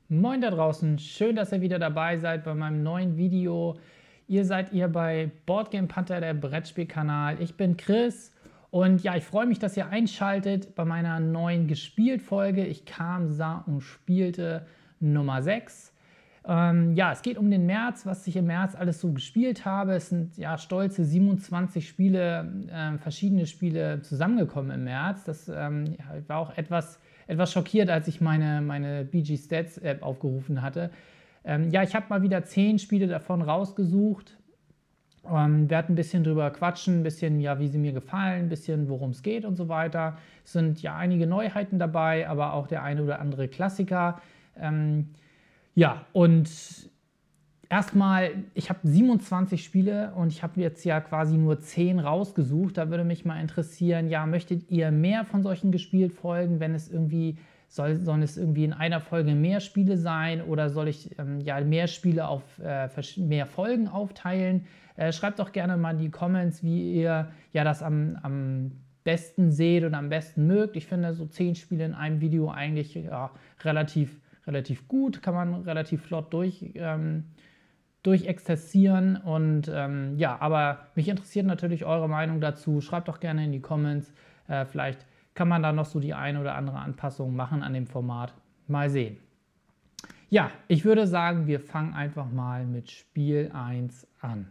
Moin da draußen, schön, dass ihr wieder dabei seid bei meinem neuen Video. Ihr seid bei Boardgame Panther, der Brettspielkanal. Ich bin Chris und ja, ich freue mich, dass ihr einschaltet bei meiner neuen Gespielt-Folge. Ich kam, sah und spielte Nummer 6. Ja, es geht um den März, was ich im März alles so gespielt habe. Es sind ja stolze 27 Spiele, verschiedene Spiele zusammengekommen im März. Das ja, war auch etwas schockiert, als ich meine BG Stats App aufgerufen hatte. Ja, ich habe mal wieder 10 Spiele davon rausgesucht. Werde ein bisschen drüber quatschen, ein bisschen, ja, wie sie mir gefallen, ein bisschen, worum es geht und so weiter. Es sind ja einige Neuheiten dabei, aber auch der eine oder andere Klassiker. Ja, und erstmal, ich habe 27 Spiele und ich habe jetzt ja quasi nur 10 rausgesucht. Da würde mich mal interessieren, ja, möchtet ihr mehr von solchen gespielt Folgen, wenn es irgendwie, sollen es irgendwie in einer Folge mehr Spiele sein oder soll ich ja mehr Spiele auf mehr Folgen aufteilen? Schreibt doch gerne mal in die Comments, wie ihr ja das am besten seht und am besten mögt. Ich finde so 10 Spiele in einem Video eigentlich ja, relativ gut, kann man relativ flott durchexerzieren und ja, aber mich interessiert natürlich eure Meinung dazu. Schreibt doch gerne in die Comments. Vielleicht kann man da noch so die eine oder andere Anpassung machen an dem Format. Mal sehen. Ja, ich würde sagen, wir fangen einfach mal mit Spiel 1 an.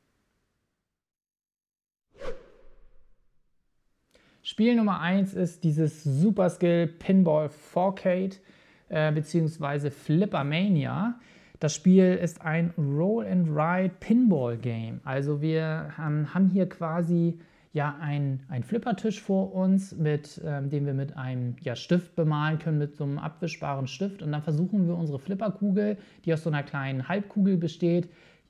Spiel Nummer 1 ist dieses Super Skill Pinball Forcade bzw. Flippermania. Das Spiel ist ein Roll-and-Ride-Pinball-Game. Also wir haben hier quasi ja einen Flippertisch vor uns, den wir mit einem Stift bemalen können, mit so einem abwischbaren Stift. Und dann versuchen wir unsere Flipperkugel, die aus so einer kleinen Halbkugel besteht,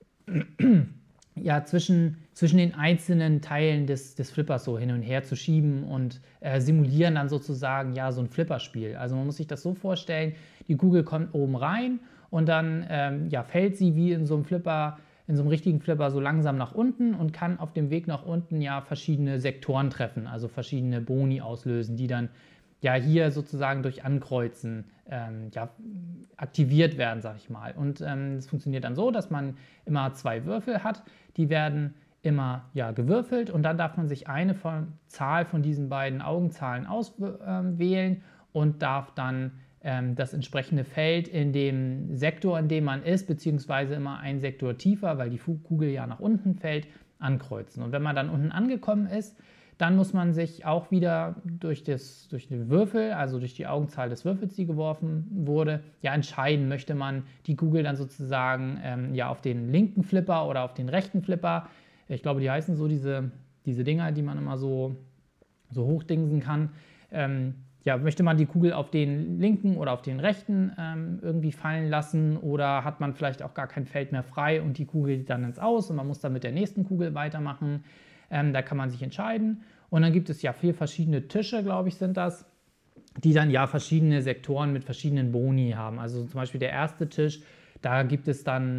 ja, zwischen den einzelnen Teilen des Flippers so hin und her zu schieben und simulieren dann sozusagen ja so ein Flipperspiel. Also man muss sich das so vorstellen, die Kugel kommt oben rein und dann ja, fällt sie wie in so einem Flipper, in so einem richtigen Flipper so langsam nach unten und kann auf dem Weg nach unten ja verschiedene Sektoren treffen, also verschiedene Boni auslösen, die dann ja hier sozusagen durch Ankreuzen ja, aktiviert werden, sag ich mal. Und es funktioniert dann so, dass man immer 2 Würfel hat, die werden immer ja, gewürfelt und dann darf man sich eine Zahl von diesen beiden Augenzahlen auswählen und darf dann das entsprechende Feld in dem Sektor, in dem man ist, beziehungsweise immer einen Sektor tiefer, weil die Kugel ja nach unten fällt, ankreuzen. Und wenn man dann unten angekommen ist, dann muss man sich auch wieder durch den Würfel, also durch die Augenzahl des Würfels, die geworfen wurde, ja entscheiden, möchte man die Kugel dann sozusagen ja auf den linken Flipper oder auf den rechten Flipper. Ich glaube, die heißen so diese Dinger, die man immer so hochdingsen kann. Ja, möchte man die Kugel auf den linken oder auf den rechten irgendwie fallen lassen oder hat man vielleicht auch gar kein Feld mehr frei und die Kugel geht dann ins Aus und man muss dann mit der nächsten Kugel weitermachen. Da kann man sich entscheiden. Und dann gibt es ja 4 verschiedene Tische, glaube ich, sind das, die dann ja verschiedene Sektoren mit verschiedenen Boni haben. Also zum Beispiel der erste Tisch, da gibt es dann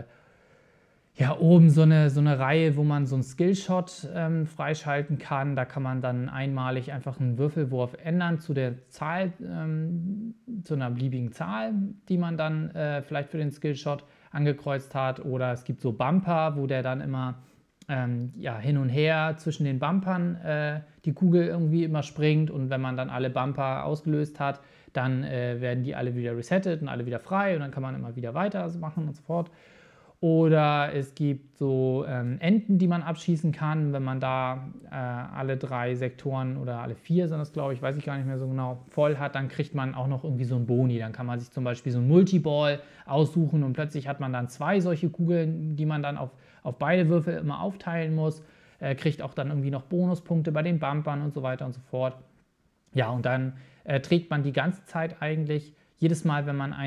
ja, oben so eine Reihe, wo man so einen Skillshot freischalten kann. Da kann man dann einmalig einfach einen Würfelwurf ändern zu der Zahl, zu einer beliebigen Zahl, die man dann vielleicht für den Skillshot angekreuzt hat. Oder es gibt so Bumper, wo der dann immer ja, hin und her zwischen den Bumpern die Kugel irgendwie immer springt. Und wenn man dann alle Bumper ausgelöst hat, dann werden die alle wieder resettet und alle wieder frei. Und dann kann man immer wieder weitermachen und so fort. Oder es gibt so Enten, die man abschießen kann, wenn man da alle 3 Sektoren oder alle 4 sind das, glaube ich, weiß ich gar nicht mehr so genau, voll hat, dann kriegt man auch noch irgendwie so einen Boni. Dann kann man sich zum Beispiel so einen Multiball aussuchen und plötzlich hat man dann 2 solche Kugeln, die man dann auf beide Würfel immer aufteilen muss, kriegt auch dann irgendwie noch Bonuspunkte bei den Bumpern und so weiter und so fort. Ja, und dann trägt man die ganze Zeit eigentlich, jedes Mal, wenn man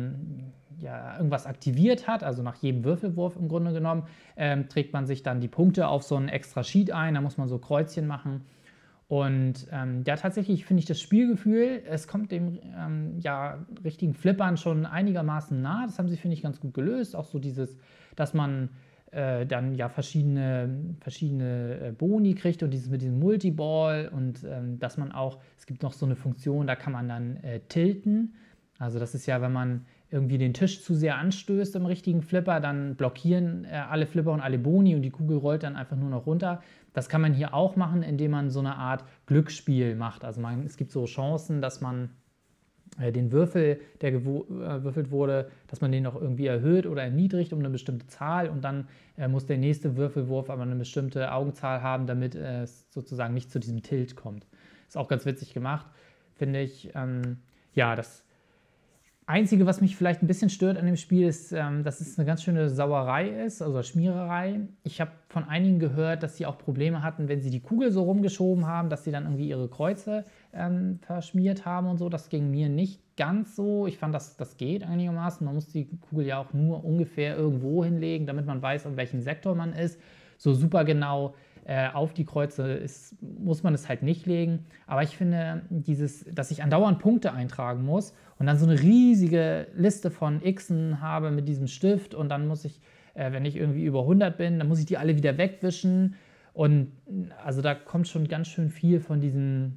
ja, irgendwas aktiviert hat, also nach jedem Würfelwurf im Grunde genommen, trägt man sich dann die Punkte auf so ein extra Sheet ein, da muss man so Kreuzchen machen. Und ja, tatsächlich finde ich das Spielgefühl, es kommt dem ja, richtigen Flippern schon einigermaßen nah. Das haben sie, finde ich, ganz gut gelöst. Auch so dieses, dass man dann ja verschiedene Boni kriegt und dieses mit diesem Multiball und dass man auch, es gibt noch so eine Funktion, da kann man dann tilten. Also das ist ja, wenn man irgendwie den Tisch zu sehr anstößt im richtigen Flipper, dann blockieren alle Flipper und alle Boni und die Kugel rollt dann einfach nur noch runter. Das kann man hier auch machen, indem man so eine Art Glücksspiel macht. Also es gibt so Chancen, dass man den Würfel, der gewürfelt wurde, dass man den noch irgendwie erhöht oder erniedrigt um eine bestimmte Zahl und dann muss der nächste Würfelwurf aber eine bestimmte Augenzahl haben, damit es sozusagen nicht zu diesem Tilt kommt. Ist auch ganz witzig gemacht, finde ich. Ja, das Einzige, was mich vielleicht ein bisschen stört an dem Spiel, ist, dass es eine ganz schöne Sauerei ist, also Schmiererei. Ich habe von einigen gehört, dass sie auch Probleme hatten, wenn sie die Kugel so rumgeschoben haben, dass sie dann irgendwie ihre Kreuze verschmiert haben und so. Das ging mir nicht ganz so. Ich fand, das geht einigermaßen. Man muss die Kugel ja auch nur ungefähr irgendwo hinlegen, damit man weiß, in welchem Sektor man ist. So super genau auf die Kreuze muss man es halt nicht legen. Aber ich finde, dass ich andauernd Punkte eintragen muss und dann so eine riesige Liste von Xen habe mit diesem Stift und dann muss ich, wenn ich irgendwie über 100 bin, dann muss ich die alle wieder wegwischen. Und also da kommt schon ganz schön viel von diesen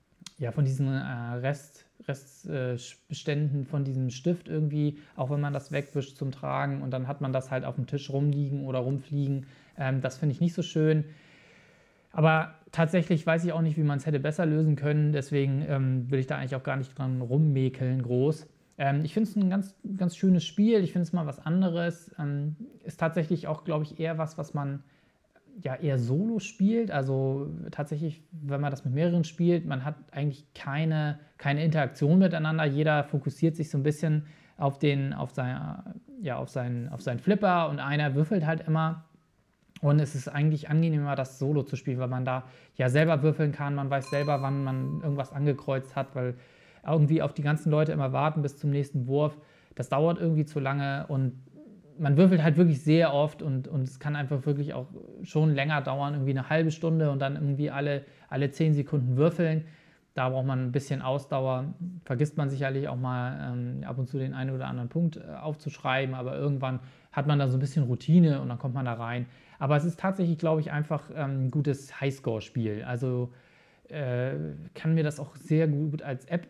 Restbeständen von diesem Stift irgendwie, auch wenn man das wegwischt zum Tragen und dann hat man das halt auf dem Tisch rumliegen oder rumfliegen. Das finde ich nicht so schön. Aber tatsächlich weiß ich auch nicht, wie man es hätte besser lösen können. Deswegen will ich da eigentlich auch gar nicht dran rummäkeln groß. Ich finde es ein ganz, ganz schönes Spiel. Ich finde es mal was anderes. Ist tatsächlich auch, glaube ich, eher was man ja eher solo spielt. Also tatsächlich, wenn man das mit mehreren spielt, man hat eigentlich keine Interaktion miteinander. Jeder fokussiert sich so ein bisschen auf seinen Flipper und einer würfelt halt immer. Und es ist eigentlich angenehmer, das Solo zu spielen, weil man da ja selber würfeln kann. Man weiß selber, wann man irgendwas angekreuzt hat, weil irgendwie auf die ganzen Leute immer warten bis zum nächsten Wurf. Das dauert irgendwie zu lange und man würfelt halt wirklich sehr oft und es kann einfach wirklich auch schon länger dauern, irgendwie eine halbe Stunde und dann irgendwie alle 10 Sekunden würfeln. Da braucht man ein bisschen Ausdauer. Vergisst man sicherlich auch mal ab und zu den einen oder anderen Punkt aufzuschreiben, aber irgendwann hat man da so ein bisschen Routine und dann kommt man da rein. Aber es ist tatsächlich, glaube ich, einfach ein gutes Highscore-Spiel. Also kann mir das auch sehr gut als App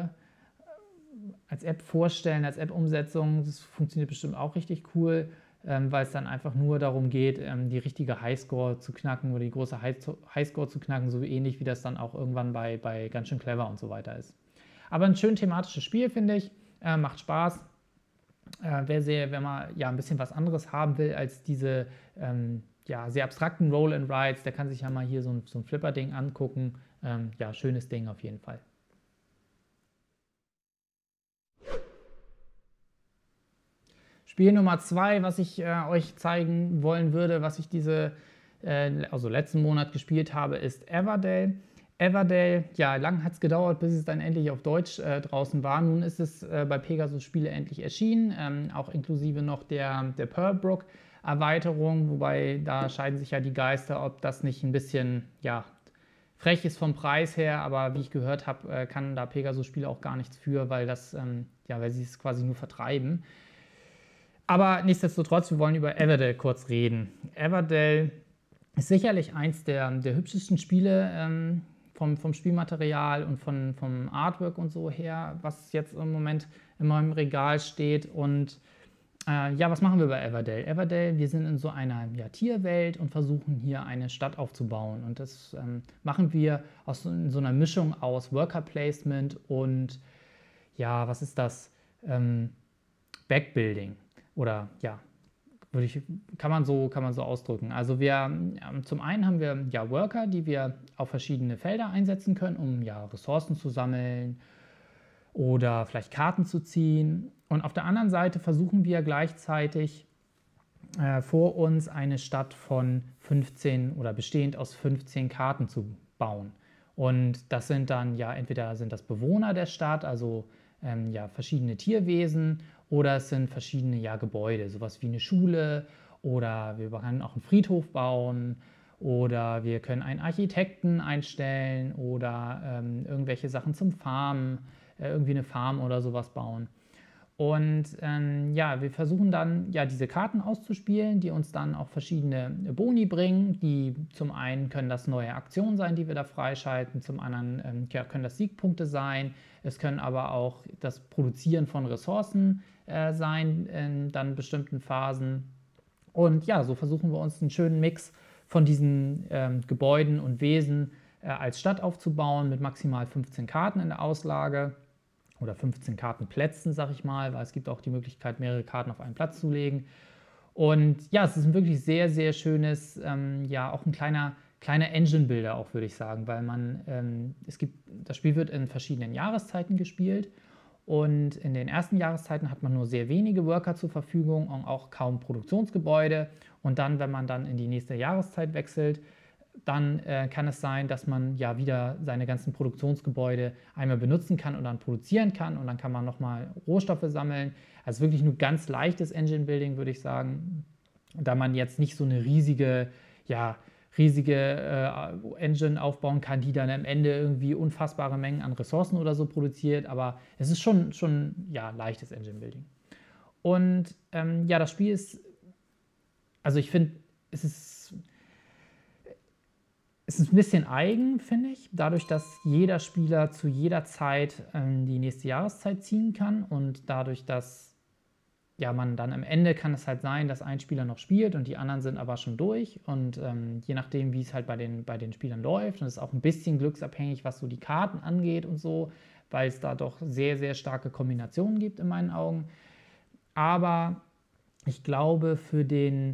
vorstellen, als App-Umsetzung. Das funktioniert bestimmt auch richtig cool, weil es dann einfach nur darum geht, die richtige Highscore zu knacken oder die große Highscore zu knacken, so ähnlich wie das dann auch irgendwann bei ganz schön clever und so weiter ist. Aber ein schön thematisches Spiel, finde ich. Macht Spaß. Wenn man ja ein bisschen was anderes haben will als diese sehr abstrakten Roll-and-Rides, der kann sich ja mal hier so ein Flipper-Ding angucken. Ja, schönes Ding auf jeden Fall. Spiel Nummer 2, was ich euch zeigen wollen würde, was ich letzten Monat gespielt habe, ist Everdell. Everdell, ja, lang hat es gedauert, bis es dann endlich auf Deutsch draußen war. Nun ist es bei Pegasus Spiele endlich erschienen, auch inklusive noch der Pearlbrook Erweiterung, wobei da scheiden sich ja die Geister, ob das nicht ein bisschen, ja, frech ist vom Preis her, aber wie ich gehört habe, kann da Pegasus Spiele auch gar nichts für, weil sie es quasi nur vertreiben. Aber nichtsdestotrotz, wir wollen über Everdell kurz reden. Everdell ist sicherlich eins der hübschesten Spiele vom Spielmaterial und vom Artwork und so her, was jetzt im Moment in meinem Regal steht. Und was machen wir bei Everdell? Everdell, wir sind in so einer Tierwelt und versuchen hier eine Stadt aufzubauen. Und das machen wir in so einer Mischung aus Worker Placement und, was ist das? Backbuilding. Oder kann man so ausdrücken. Also zum einen haben wir Worker, die wir auf verschiedene Felder einsetzen können, um Ressourcen zu sammeln oder vielleicht Karten zu ziehen. Und auf der anderen Seite versuchen wir gleichzeitig vor uns eine Stadt von 15 oder bestehend aus 15 Karten zu bauen. Und das sind dann entweder sind das Bewohner der Stadt, also verschiedene Tierwesen, oder es sind verschiedene Gebäude, sowas wie eine Schule, oder wir können auch einen Friedhof bauen, oder wir können einen Architekten einstellen oder irgendwelche Sachen zum Farmen, irgendwie eine Farm oder sowas bauen. Und ja, wir versuchen dann ja diese Karten auszuspielen, die uns dann auch verschiedene Boni bringen. Die zum einen können das neue Aktionen sein, die wir da freischalten, zum anderen ja, können das Siegpunkte sein. Es können aber auch das Produzieren von Ressourcen sein in dann bestimmten Phasen. Und ja, so versuchen wir uns einen schönen Mix von diesen Gebäuden und Wesen als Stadt aufzubauen mit maximal 15 Karten in der Auslage oder 15 Kartenplätzen, sag ich mal, weil es gibt auch die Möglichkeit, mehrere Karten auf einen Platz zu legen. Und ja, es ist ein wirklich sehr, sehr schönes, ja, auch ein kleiner Engine-Builder auch, würde ich sagen, weil das Spiel wird in verschiedenen Jahreszeiten gespielt und in den ersten Jahreszeiten hat man nur sehr wenige Worker zur Verfügung und auch kaum Produktionsgebäude. Und dann, wenn man dann in die nächste Jahreszeit wechselt, dann kann es sein, dass man ja wieder seine ganzen Produktionsgebäude einmal benutzen kann und dann produzieren kann und dann kann man nochmal Rohstoffe sammeln. Also wirklich nur ganz leichtes Engine Building, würde ich sagen, da man jetzt nicht so eine riesige Engine aufbauen kann, die dann am Ende irgendwie unfassbare Mengen an Ressourcen oder so produziert, aber es ist schon ja, leichtes Engine Building. Und ja, das Spiel ist, also ich finde, es ist ein bisschen eigen, finde ich, dadurch, dass jeder Spieler zu jeder Zeit die nächste Jahreszeit ziehen kann und dadurch, dass ja, man dann am Ende kann es halt sein, dass ein Spieler noch spielt und die anderen sind aber schon durch und je nachdem, wie es halt bei den Spielern läuft und es ist auch ein bisschen glücksabhängig, was so die Karten angeht und so, weil es da doch sehr, sehr starke Kombinationen gibt in meinen Augen. Aber ich glaube, für den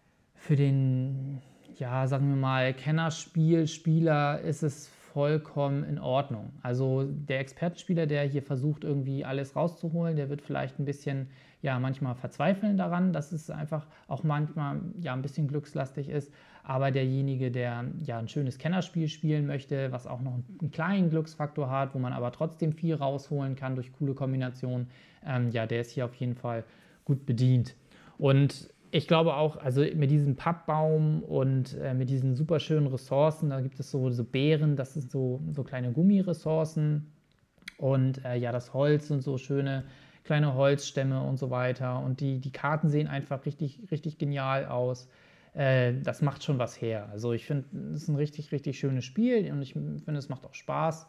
ja, sagen wir mal, Kennerspieler ist es vollkommen in Ordnung. Also der Expertenspieler, der hier versucht, irgendwie alles rauszuholen, der wird vielleicht ein bisschen, ja, manchmal verzweifeln daran, dass es einfach auch manchmal ja ein bisschen glückslastig ist. Aber derjenige, der ja ein schönes Kennerspiel spielen möchte, was auch noch einen kleinen Glücksfaktor hat, wo man aber trotzdem viel rausholen kann durch coole Kombinationen, ja, der ist hier auf jeden Fall gut bedient. Und ich glaube auch, also mit diesem Pappbaum und mit diesen super schönen Ressourcen, da gibt es so Beeren, das sind so kleine Gummiressourcen und ja, das Holz und so schöne kleine Holzstämme und so weiter und die Karten sehen einfach richtig, richtig genial aus. Das macht schon was her. Also ich finde, es ist ein richtig, richtig schönes Spiel und ich finde, es macht auch Spaß.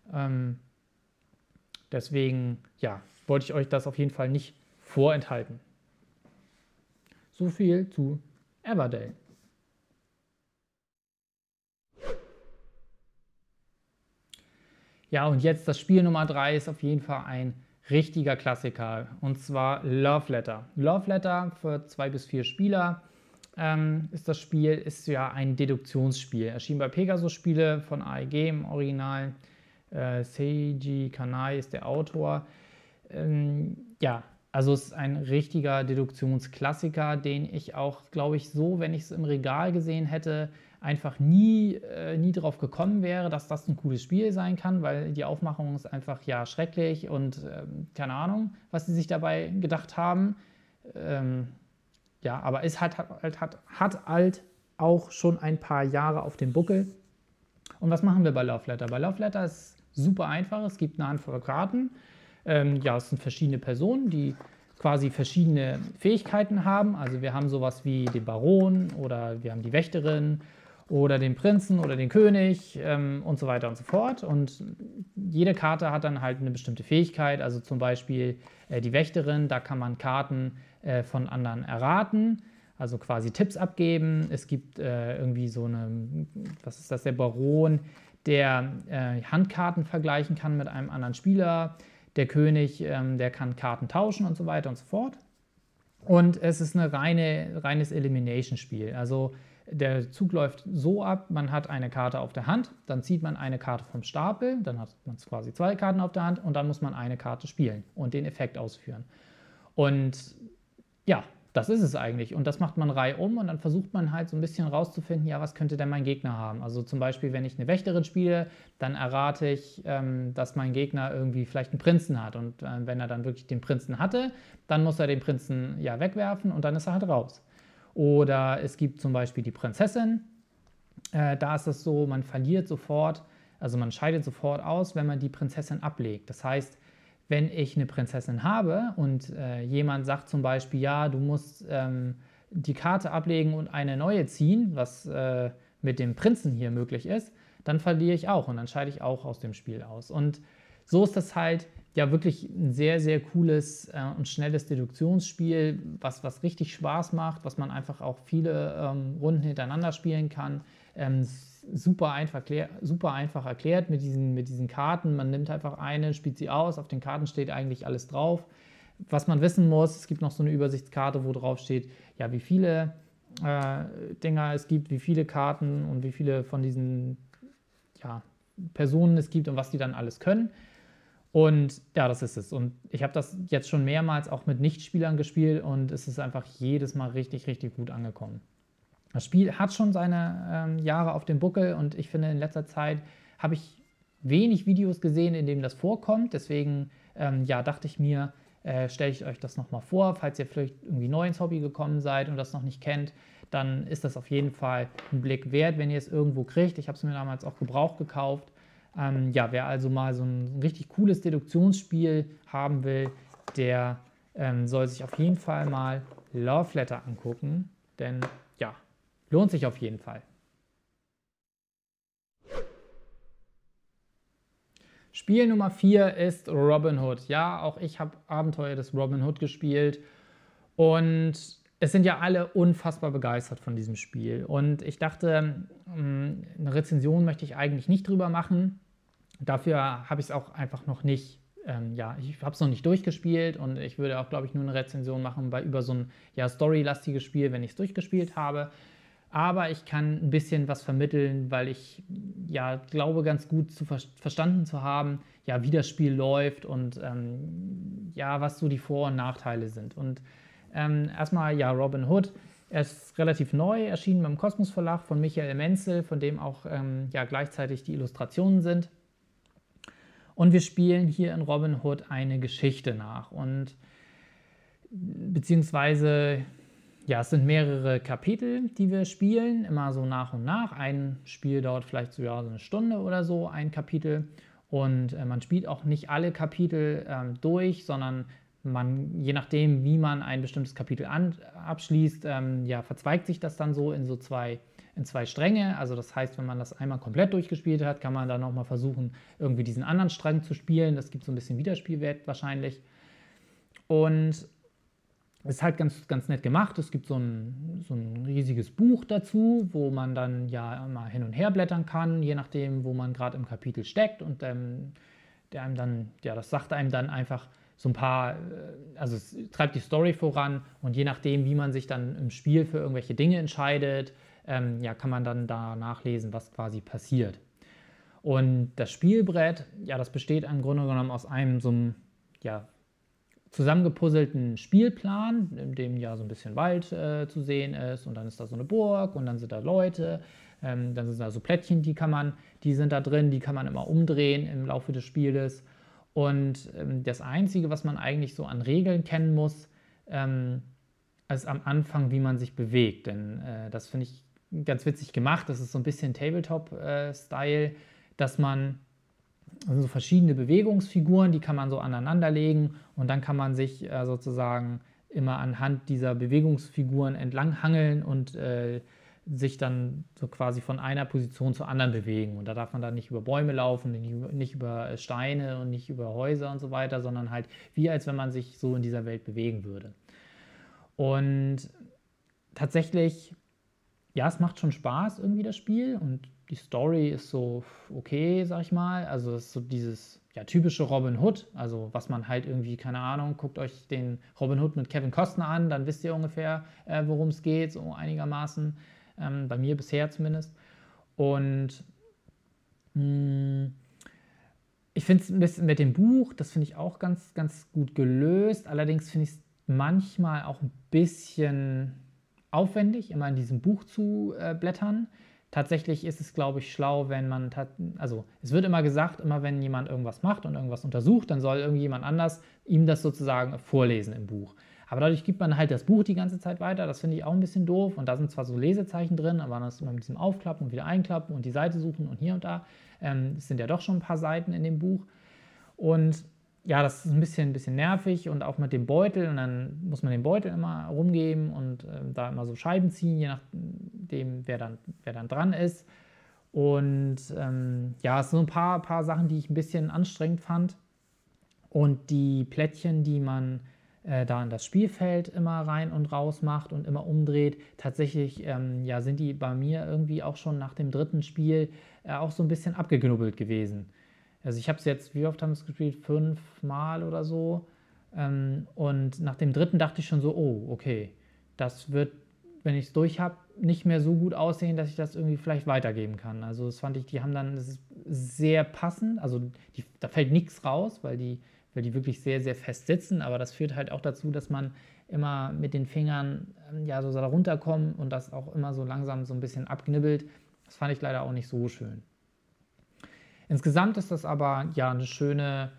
Deswegen, ja, wollte ich euch das auf jeden Fall nicht vorenthalten. So viel zu Everdell. Ja, und jetzt das Spiel Nummer 3 ist auf jeden Fall ein richtiger Klassiker und zwar Love Letter. Love Letter für 2 bis 4 Spieler ist das Spiel, ist ja ein Deduktionsspiel. Erschien bei Pegasus Spiele von AEG im Original. Seiji Kanai ist der Autor. Ja, also es ist ein richtiger Deduktionsklassiker, den ich auch, glaube ich, so, wenn ich es im Regal gesehen hätte, einfach nie drauf gekommen wäre, dass das ein cooles Spiel sein kann, weil die Aufmachung ist einfach ja schrecklich und keine Ahnung, was sie sich dabei gedacht haben. Ja, aber es hat halt auch schon ein paar Jahre auf dem Buckel. Und was machen wir bei Love Letter? Bei Love Letter ist super einfach, es gibt eine Handvoll Karten. Ja, es sind verschiedene Personen, die quasi verschiedene Fähigkeiten haben. Also wir haben sowas wie den Baron oder wir haben die Wächterin oder den Prinzen oder den König und so weiter und so fort. Und jede Karte hat dann halt eine bestimmte Fähigkeit. Also zum Beispiel die Wächterin, da kann man Karten von anderen erraten, also quasi Tipps abgeben. Es gibt irgendwie so eine, was ist das, der Baron, der Handkarten vergleichen kann mit einem anderen Spieler. Der König, der kann Karten tauschen und so weiter und so fort. Und es ist ein reines Elimination-Spiel. Also der Zug läuft so ab, man hat eine Karte auf der Hand, dann zieht man eine Karte vom Stapel, dann hat man quasi 2 Karten auf der Hand und dann muss man eine Karte spielen und den Effekt ausführen. Und ja, das ist es eigentlich. Und das macht man reihum und dann versucht man halt so ein bisschen rauszufinden, ja, was könnte denn mein Gegner haben? Also zum Beispiel, wenn ich eine Wächterin spiele, dann errate ich, dass mein Gegner irgendwie vielleicht einen Prinzen hat. Und wenn er dann wirklich den Prinzen hatte, dann muss er den Prinzen ja wegwerfen und dann ist er halt raus. Oder es gibt zum Beispiel die Prinzessin. Da ist es so, man verliert sofort, also man scheidet sofort aus, wenn man die Prinzessin ablegt. Das heißt, wenn ich eine Prinzessin habe und jemand sagt zum Beispiel, ja, du musst die Karte ablegen und eine neue ziehen, was mit dem Prinzen hier möglich ist, dann verliere ich auch und dann scheide ich auch aus dem Spiel aus. Und so ist das halt ja wirklich ein sehr, sehr cooles und schnelles Deduktionsspiel, was richtig Spaß macht, was man einfach auch viele Runden hintereinander spielen kann. Super einfach erklärt mit diesen Karten. Man nimmt einfach eine, spielt sie aus, auf den Karten steht eigentlich alles drauf. Was man wissen muss, es gibt noch so eine Übersichtskarte, wo drauf steht, ja, wie viele Dinger es gibt, wie viele Karten und wie viele von diesen ja, Personen es gibt und was die dann alles können. Und ja, das ist es. Und ich habe das jetzt schon mehrmals auch mit Nichtspielern gespielt und es ist einfach jedes Mal richtig, richtig gut angekommen. Das Spiel hat schon seine Jahre auf dem Buckel und ich finde, in letzter Zeit habe ich wenig Videos gesehen, in denen das vorkommt. Deswegen ja, dachte ich mir, stelle ich euch das nochmal vor. Falls ihr vielleicht irgendwie neu ins Hobby gekommen seid und das noch nicht kennt, dann ist das auf jeden Fall ein Blick wert, wenn ihr es irgendwo kriegt. Ich habe es mir damals auch gebraucht gekauft. Ja, wer also mal so ein richtig cooles Deduktionsspiel haben will, der soll sich auf jeden Fall mal Love Letter angucken, denn ja, lohnt sich auf jeden Fall. Spiel Nummer 4 ist Robin Hood. Ja, auch ich habe Abenteuer des Robin Hood gespielt und es sind ja alle unfassbar begeistert von diesem Spiel. Und ich dachte, eine Rezension möchte ich eigentlich nicht drüber machen. Dafür habe ich es auch einfach noch nicht, ja, ich habe es noch nicht durchgespielt und ich würde auch, glaube ich, nur eine Rezension machen über so ein ja, storylastiges Spiel, wenn ich es durchgespielt habe. Aber ich kann ein bisschen was vermitteln, weil ich ja glaube, ganz gut verstanden zu haben, ja, wie das Spiel läuft und ja, was so die Vor- und Nachteile sind. Und erstmal, ja, Robin Hood. Er ist relativ neu, erschienen beim Kosmos Verlag von Michael Menzel, von dem auch ja, gleichzeitig die Illustrationen sind. Und wir spielen hier in Robin Hood eine Geschichte nach. Und beziehungsweise, ja, es sind mehrere Kapitel, die wir spielen, immer so nach und nach. Ein Spiel dauert vielleicht so, ja, so eine Stunde oder so, ein Kapitel. Und man spielt auch nicht alle Kapitel durch, sondern je nachdem, wie man ein bestimmtes Kapitel abschließt, ja, verzweigt sich das dann so in zwei Stränge. Also das heißt, wenn man das einmal komplett durchgespielt hat, kann man dann nochmal versuchen, irgendwie diesen anderen Strang zu spielen. Das gibt so ein bisschen Wiederspielwert wahrscheinlich. Und es ist halt ganz, ganz nett gemacht. Es gibt so ein riesiges Buch dazu, wo man dann ja mal hin und her blättern kann, je nachdem, wo man gerade im Kapitel steckt. Und der einem dann, ja, das sagt einem dann einfach so ein paar, also es treibt die Story voran und je nachdem, wie man sich dann im Spiel für irgendwelche Dinge entscheidet, ja, kann man dann da nachlesen, was quasi passiert. Und das Spielbrett, ja, das besteht im Grunde genommen aus einem so einem, ja, zusammengepuzzelten Spielplan, in dem ja so ein bisschen Wald zu sehen ist und dann ist da so eine Burg und dann sind da Leute, dann sind da so Plättchen, die sind da drin, die kann man immer umdrehen im Laufe des Spieles. Und das Einzige, was man eigentlich so an Regeln kennen muss, ist am Anfang, wie man sich bewegt. Denn das finde ich ganz witzig gemacht. Das ist so ein bisschen Tabletop-Style, dass man also so verschiedene Bewegungsfiguren, die kann man so aneinander legen und dann kann man sich sozusagen immer anhand dieser Bewegungsfiguren entlang hangeln und sich dann so quasi von einer Position zur anderen bewegen. Und da darf man dann nicht über Bäume laufen, nicht über Steine und nicht über Häuser und so weiter, sondern halt wie als wenn man sich so in dieser Welt bewegen würde. Und tatsächlich, ja, es macht schon Spaß irgendwie das Spiel und die Story ist so okay, sag ich mal. Also es ist so dieses ja, typische Robin Hood, also was man halt irgendwie, keine Ahnung, guckt euch den Robin Hood mit Kevin Costner an, dann wisst ihr ungefähr, worum es geht, so einigermaßen, bei mir bisher zumindest. Und ich finde es ein bisschen mit dem Buch, das finde ich auch ganz, ganz gut gelöst. Allerdings finde ich es manchmal auch ein bisschen aufwendig, immer in diesem Buch zu blättern. Tatsächlich ist es, glaube ich, schlau, wenn man, also es wird immer gesagt, immer wenn jemand irgendwas macht und irgendwas untersucht, dann soll irgendjemand anders ihm das sozusagen vorlesen im Buch. Aber dadurch gibt man halt das Buch die ganze Zeit weiter, das finde ich auch ein bisschen doof und da sind zwar so Lesezeichen drin, aber das immer mit diesem Aufklappen und wieder einklappen und die Seite suchen und hier und da. Es sind ja doch schon ein paar Seiten in dem Buch und ja, das ist ein bisschen nervig und auch mit dem Beutel und dann muss man den Beutel immer rumgeben und da immer so Scheiben ziehen, je nachdem, wer dann dran ist. Und ja, es sind so ein paar Sachen, die ich ein bisschen anstrengend fand. Und die Plättchen, die man da in das Spielfeld immer rein und raus macht und immer umdreht, tatsächlich ja, sind die bei mir irgendwie auch schon nach dem dritten Spiel auch so ein bisschen abgeknubbelt gewesen. Also ich habe es jetzt, wie oft haben wir es gespielt? 5 Mal oder so. Und nach dem dritten dachte ich schon so, oh, okay, das wird, wenn ich es durch habe, nicht mehr so gut aussehen, dass ich das irgendwie vielleicht weitergeben kann. Also das fand ich, die haben dann, das ist sehr passend, also da fällt nichts raus, weil die wirklich sehr, sehr fest sitzen, aber das führt halt auch dazu, dass man immer mit den Fingern ja so da runterkommt und das auch immer so langsam so ein bisschen abknibbelt. Das fand ich leider auch nicht so schön. Insgesamt ist das aber ja eine schöne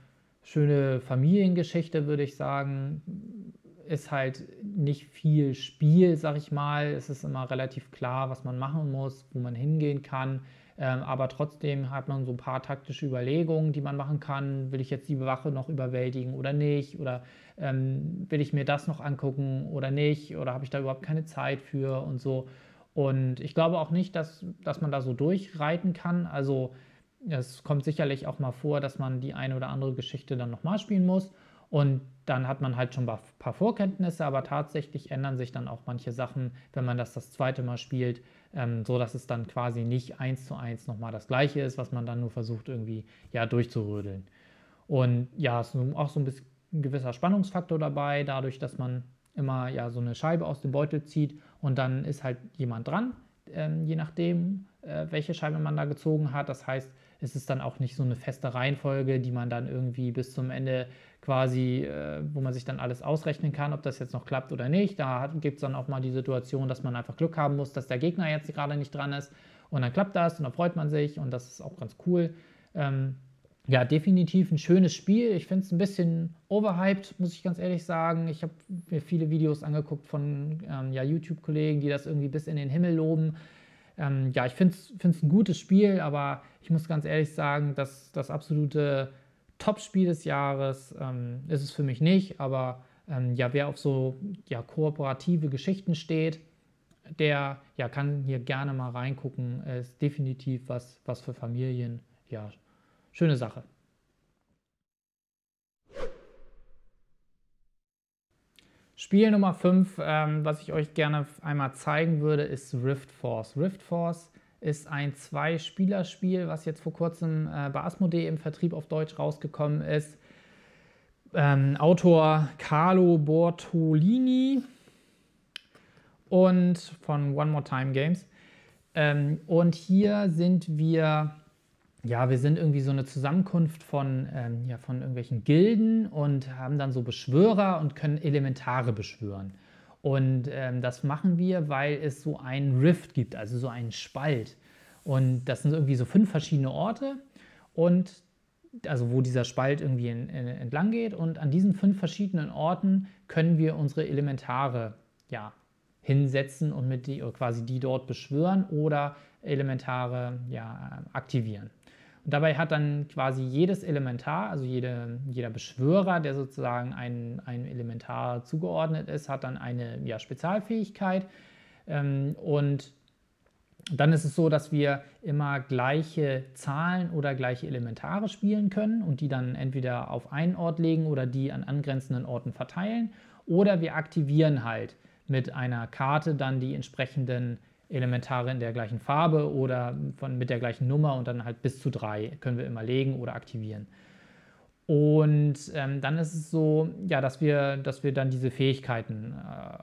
Familiengeschichte, würde ich sagen. Ist halt nicht viel Spiel, sag ich mal. Es ist immer relativ klar, was man machen muss, wo man hingehen kann. Aber trotzdem hat man so ein paar taktische Überlegungen, die man machen kann. Will ich jetzt die Wache noch überwältigen oder nicht? Oder will ich mir das noch angucken oder nicht? Oder habe ich da überhaupt keine Zeit für und so? Und ich glaube auch nicht, dass man da so durchreiten kann. Also es kommt sicherlich auch mal vor, dass man die eine oder andere Geschichte dann nochmal spielen muss. Und dann hat man halt schon ein paar Vorkenntnisse, aber tatsächlich ändern sich dann auch manche Sachen, wenn man das zweite Mal spielt, so dass es dann quasi nicht 1:1 nochmal das Gleiche ist, was man dann nur versucht irgendwie ja durchzurödeln. Und ja, es ist auch so ein gewisser Spannungsfaktor dabei, dadurch, dass man immer ja so eine Scheibe aus dem Beutel zieht und dann ist halt jemand dran, je nachdem, welche Scheibe man da gezogen hat. Das heißt, es ist dann auch nicht so eine feste Reihenfolge, die man dann irgendwie bis zum Ende quasi, wo man sich dann alles ausrechnen kann, ob das jetzt noch klappt oder nicht. Da gibt es dann auch mal die Situation, dass man einfach Glück haben muss, dass der Gegner jetzt gerade nicht dran ist und dann klappt das und dann freut man sich und das ist auch ganz cool. Ja, definitiv ein schönes Spiel. Ich finde es ein bisschen overhyped, muss ich ganz ehrlich sagen. Ich habe mir viele Videos angeguckt von ja, YouTube-Kollegen, die das irgendwie bis in den Himmel loben. Ja, ich finde es ein gutes Spiel, aber ich muss ganz ehrlich sagen, dass das absolute Top-Spiel des Jahres ist es für mich nicht. Aber ja, wer auf so ja, kooperative Geschichten steht, der ja, kann hier gerne mal reingucken. Ist definitiv was für Familien. Ja, schöne Sache. Spiel Nummer 5, was ich euch gerne einmal zeigen würde, ist Rift Force. Rift Force ist ein 2-Spieler-Spiel, was jetzt vor kurzem bei Asmodee im Vertrieb auf Deutsch rausgekommen ist. Autor Carlo Bortolini und von One More Time Games. Und hier sind wir, ja, wir sind irgendwie so eine Zusammenkunft von irgendwelchen Gilden und haben dann so Beschwörer und können Elementare beschwören. Und das machen wir, weil es so einen Rift gibt, also so einen Spalt. Und das sind irgendwie so 5 verschiedene Orte und also wo dieser Spalt irgendwie entlang geht. Und an diesen 5 verschiedenen Orten können wir unsere Elementare ja, hinsetzen und quasi die dort beschwören oder Elementare ja, aktivieren. Und dabei hat dann quasi jedes Elementar, also jeder Beschwörer, der sozusagen einem Elementar zugeordnet ist, hat dann eine ja, Spezialfähigkeit. Und dann ist es so, dass wir immer gleiche Zahlen oder gleiche Elementare spielen können und die dann entweder auf einen Ort legen oder die an angrenzenden Orten verteilen. Oder wir aktivieren halt mit einer Karte dann die entsprechenden Elementare in der gleichen Farbe oder mit der gleichen Nummer und dann halt bis zu 3 können wir immer legen oder aktivieren. Und dann ist es so, ja, dass wir dann diese Fähigkeiten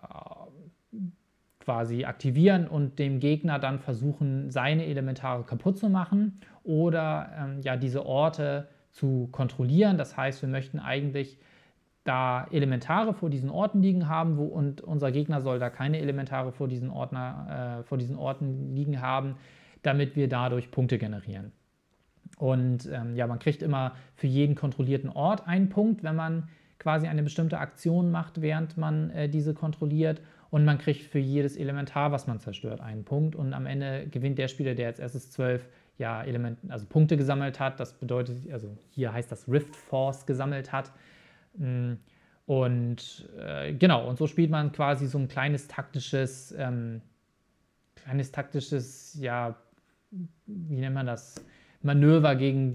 quasi aktivieren und dem Gegner dann versuchen, seine Elementare kaputt zu machen oder ja, diese Orte zu kontrollieren. Das heißt, wir möchten eigentlich da Elementare vor diesen Orten liegen haben und unser Gegner soll da keine Elementare vor diesen Orten liegen haben, damit wir dadurch Punkte generieren. Und ja, man kriegt immer für jeden kontrollierten Ort einen Punkt, wenn man quasi eine bestimmte Aktion macht, während man diese kontrolliert. Und man kriegt für jedes Elementar, was man zerstört, einen Punkt. Und am Ende gewinnt der Spieler, der als erstes 12 ja, also Punkte gesammelt hat. Das bedeutet, also hier heißt das Rift Force gesammelt hat. Und genau, und so spielt man quasi so ein ja, wie nennt man das, Manöver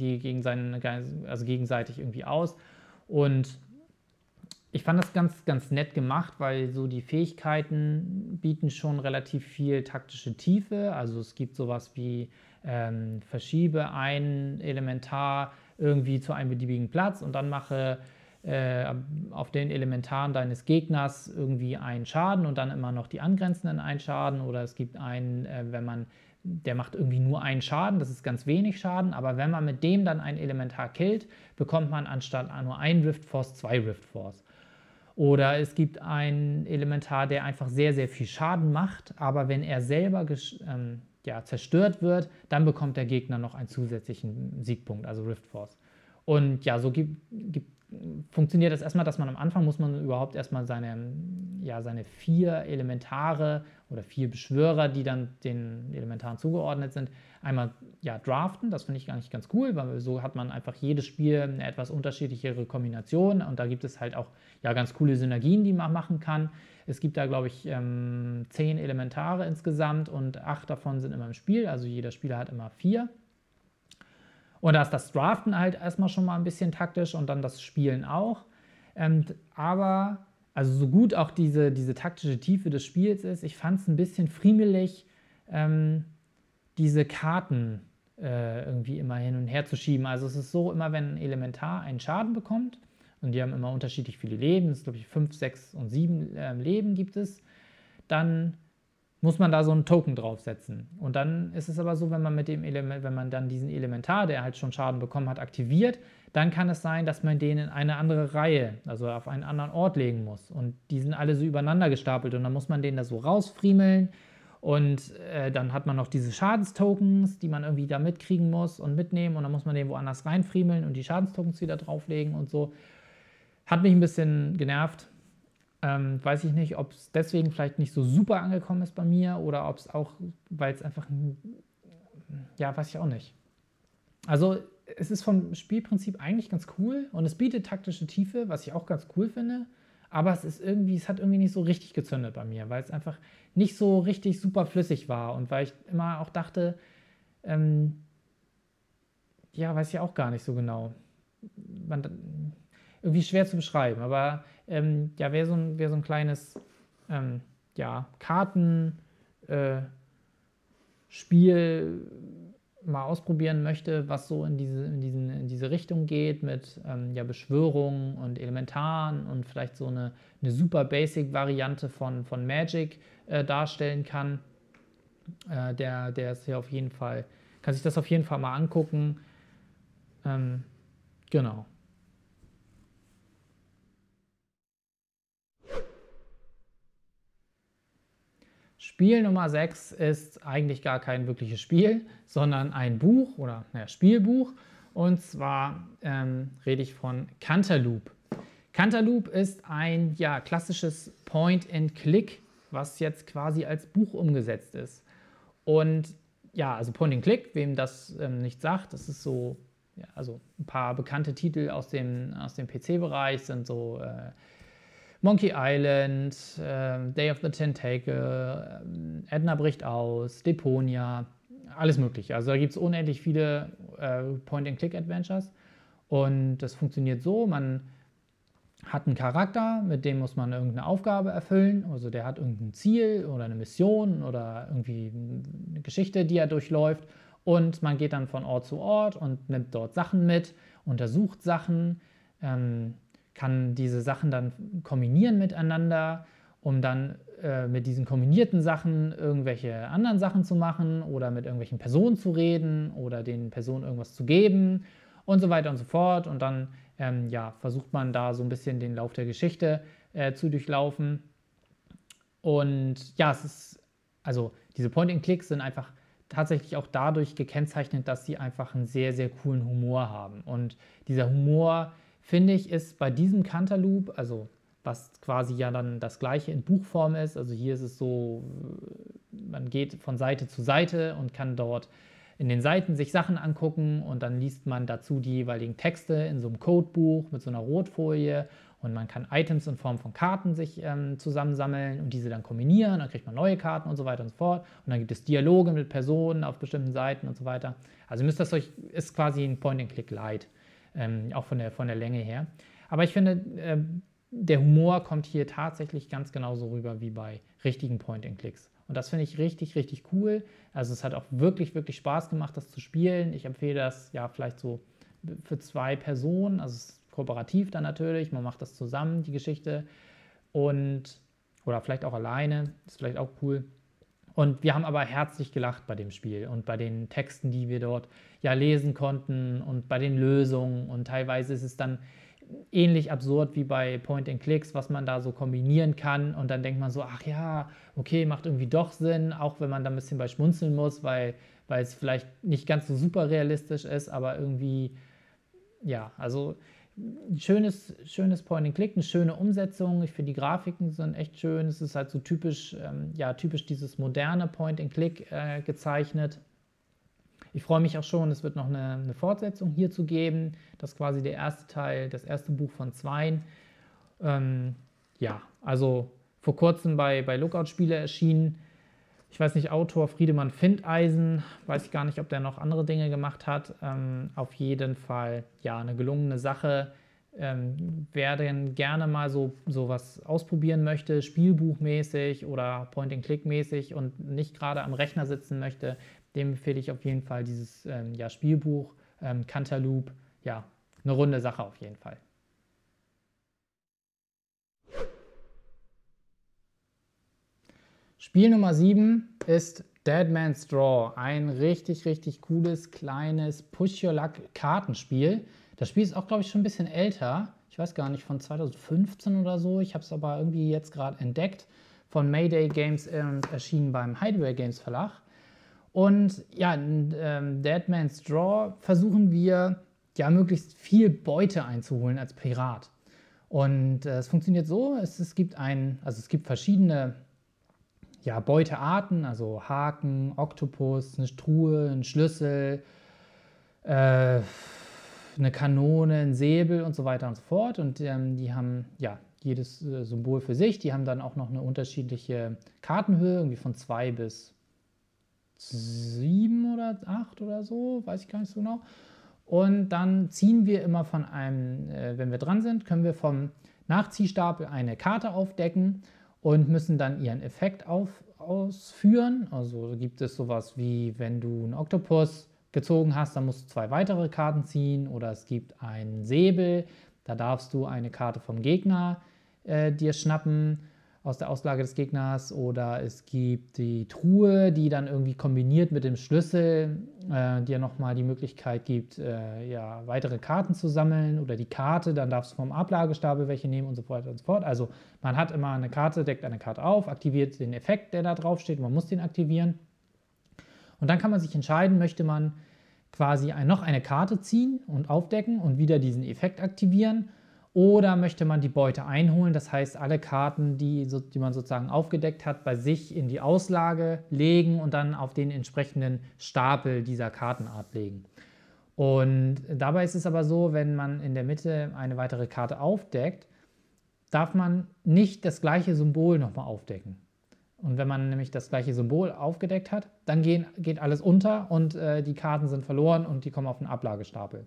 gegenseitig irgendwie aus. Und ich fand das ganz, ganz nett gemacht, weil so die Fähigkeiten bieten schon relativ viel taktische Tiefe. Also es gibt sowas wie verschiebe ein Elementar irgendwie zu einem beliebigen Platz und dann mache auf den Elementaren deines Gegners irgendwie einen Schaden und dann immer noch die angrenzenden einen Schaden. Oder es gibt einen, der macht irgendwie nur einen Schaden, das ist ganz wenig Schaden, aber wenn man mit dem dann ein Elementar killt, bekommt man anstatt nur ein Rift Force 2 Rift Force. Oder es gibt einen Elementar, der einfach sehr, sehr viel Schaden macht, aber wenn er selber zerstört wird, dann bekommt der Gegner noch einen zusätzlichen Siegpunkt, also Rift Force. Und ja, so funktioniert das erstmal, dass man am Anfang muss man überhaupt erstmal seine 4 Elementare oder 4 Beschwörer, die dann den Elementaren zugeordnet sind, einmal draften. Das finde ich gar nicht ganz cool, weil so hat man einfach jedes Spiel eine etwas unterschiedlichere Kombination und da gibt es halt auch ganz coole Synergien, die man machen kann. Es gibt da, glaube ich, 10 Elementare insgesamt und 8 davon sind immer im Spiel, also jeder Spieler hat immer 4. Und da ist das Draften halt erstmal schon mal ein bisschen taktisch und dann das Spielen auch. Aber, also so gut auch diese taktische Tiefe des Spiels ist, ich fand es ein bisschen friemelig, diese Karten irgendwie immer hin und her zu schieben. Also es ist so, immer wenn ein Elementar einen Schaden bekommt, und die haben immer unterschiedlich viele Leben, es ist glaube ich 5, 6 und 7 Leben gibt es, dann muss man da so einen Token draufsetzen. Und dann ist es aber so, wenn man dann diesen Elementar, der halt schon Schaden bekommen hat, aktiviert, dann kann es sein, dass man den in eine andere Reihe, also auf einen anderen Ort legen muss. Und die sind alle so übereinander gestapelt und dann muss man den da so rausfriemeln. Und dann hat man noch diese Schadenstokens, die man irgendwie da mitkriegen muss und mitnehmen. Und dann muss man den woanders reinfriemeln und die Schadenstokens wieder drauflegen und so. Hat mich ein bisschen genervt. Weiß ich nicht, ob es deswegen vielleicht nicht so super angekommen ist bei mir oder ob es auch, weil es einfach, weiß ich auch nicht. Also es ist vom Spielprinzip eigentlich ganz cool und es bietet taktische Tiefe, was ich auch ganz cool finde, aber es hat irgendwie nicht so richtig gezündet bei mir, weil es einfach nicht so richtig super flüssig war und weil ich immer auch dachte, weiß ich auch gar nicht so genau. Irgendwie schwer zu beschreiben, aber wer so ein kleines Kartenspiel mal ausprobieren möchte, was so in diese Richtung geht mit Beschwörungen und Elementaren und vielleicht so eine super Basic-Variante von Magic darstellen kann, der ist hier auf jeden Fall, kann sich das auf jeden Fall mal angucken. Genau. Spiel Nummer 6 ist eigentlich gar kein wirkliches Spiel, sondern ein Buch oder Spielbuch. Und zwar rede ich von Cantaloupe. Cantaloupe ist ein klassisches Point-and-Click, was jetzt quasi als Buch umgesetzt ist. Und also Point-and-Click, wem das nicht sagt, das ist so, also ein paar bekannte Titel aus dem PC-Bereich sind so Monkey Island, Day of the Tentacle, Edna bricht aus, Deponia, alles mögliche. Also da gibt es unendlich viele Point-and-Click-Adventures und das funktioniert so, man hat einen Charakter, mit dem muss man irgendeine Aufgabe erfüllen, also der hat irgendein Ziel oder eine Mission oder irgendwie eine Geschichte, die er durchläuft und man geht dann von Ort zu Ort und nimmt dort Sachen mit, untersucht Sachen, kann diese Sachen dann kombinieren miteinander, um dann mit diesen kombinierten Sachen irgendwelche anderen Sachen zu machen oder mit irgendwelchen Personen zu reden oder den Personen irgendwas zu geben und so weiter und so fort. Und dann versucht man da so ein bisschen den Lauf der Geschichte zu durchlaufen. Und also diese Point-and-Clicks sind einfach tatsächlich auch dadurch gekennzeichnet, dass sie einfach einen sehr, sehr coolen Humor haben. Und dieser Humor, finde ich, ist bei diesem Cantaloupe, also was quasi ja dann das gleiche in Buchform ist, also hier ist es so, man geht von Seite zu Seite und kann dort in den Seiten sich Sachen angucken und dann liest man dazu die jeweiligen Texte in so einem Codebuch mit so einer Rotfolie und man kann Items in Form von Karten sich zusammensammeln und diese dann kombinieren, dann kriegt man neue Karten und so weiter und so fort und dann gibt es Dialoge mit Personen auf bestimmten Seiten und so weiter. Also müsst das euch, ist quasi ein Point-and-Click-Light, auch von der Länge her. Aber ich finde, der Humor kommt hier tatsächlich ganz genauso rüber wie bei richtigen Point-and-Clicks. Und das finde ich richtig, richtig cool. Also es hat auch wirklich, wirklich Spaß gemacht, das zu spielen. Ich empfehle das ja vielleicht so für 2 Personen, also es ist kooperativ dann natürlich, man macht das zusammen, die Geschichte. Oder vielleicht auch alleine, ist vielleicht auch cool. Und wir haben aber herzlich gelacht bei dem Spiel und bei den Texten, die wir dort ja lesen konnten und bei den Lösungen. Und teilweise ist es dann ähnlich absurd wie bei Point-and-Clicks, was man da so kombinieren kann. Und dann denkt man so, ach ja, okay, macht irgendwie doch Sinn, auch wenn man da ein bisschen bei schmunzeln muss, weil es vielleicht nicht ganz so super realistisch ist, aber irgendwie, ja, also ein schönes Point-and-Click, eine schöne Umsetzung. Ich finde, die Grafiken sind echt schön. Es ist halt so typisch, typisch dieses moderne Point-and-Click gezeichnet. Ich freue mich auch schon, es wird noch eine Fortsetzung hierzu geben. Das ist quasi der erste Teil, das erste Buch von 2. Also vor kurzem bei Lookout Spiele erschienen. Ich weiß nicht, Autor Friedemann Findeisen, weiß ich gar nicht, ob der noch andere Dinge gemacht hat. Auf jeden Fall, ja, eine gelungene Sache. Wer denn gerne mal so was ausprobieren möchte, Spielbuchmäßig oder Point-and-Click-mäßig und nicht gerade am Rechner sitzen möchte, dem empfehle ich auf jeden Fall dieses Spielbuch, Cantaloupe. Ja, eine runde Sache auf jeden Fall. Spiel Nummer 7 ist Dead Man's Draw, ein richtig, richtig cooles, kleines Push-Your-Luck-Kartenspiel. Das Spiel ist auch, glaube ich, schon ein bisschen älter. Ich weiß gar nicht, von 2015 oder so. Ich habe es aber irgendwie jetzt gerade entdeckt. Von Mayday Games erschienen beim Hideaway Games Verlag. Und ja, in Dead Man's Draw versuchen wir, ja, möglichst viel Beute einzuholen als Pirat. Und es funktioniert so, es gibt verschiedene Beutearten, also Haken, Oktopus, eine Truhe, ein Schlüssel, eine Kanone, ein Säbel und so weiter und so fort. Und die haben jedes Symbol für sich. Die haben dann auch noch eine unterschiedliche Kartenhöhe, irgendwie von 2 bis 7 oder 8 oder so, weiß ich gar nicht so genau. Und dann ziehen wir immer von einem, wenn wir dran sind, können wir vom Nachziehstapel eine Karte aufdecken und müssen dann ihren Effekt ausführen. Also gibt es sowas wie, wenn du einen Oktopus gezogen hast, dann musst du 2 weitere Karten ziehen, oder es gibt einen Säbel, da darfst du eine Karte vom Gegner dir schnappen aus der Auslage des Gegners, oder es gibt die Truhe, die dann irgendwie kombiniert mit dem Schlüssel dir nochmal die Möglichkeit gibt, weitere Karten zu sammeln, oder die Karte, dann darfst du vom Ablagestapel welche nehmen und so weiter und so fort. Also man hat immer eine Karte, deckt eine Karte auf, aktiviert den Effekt, der da drauf steht, man muss den aktivieren. Und dann kann man sich entscheiden, möchte man quasi noch eine Karte ziehen und aufdecken und wieder diesen Effekt aktivieren, oder möchte man die Beute einholen, das heißt alle Karten, die man sozusagen aufgedeckt hat, bei sich in die Auslage legen und dann auf den entsprechenden Stapel dieser Kartenart legen. Und dabei ist es aber so, wenn man in der Mitte eine weitere Karte aufdeckt, darf man nicht das gleiche Symbol nochmal aufdecken. Und wenn man nämlich das gleiche Symbol aufgedeckt hat, dann geht alles unter und die Karten sind verloren und die kommen auf den Ablagestapel.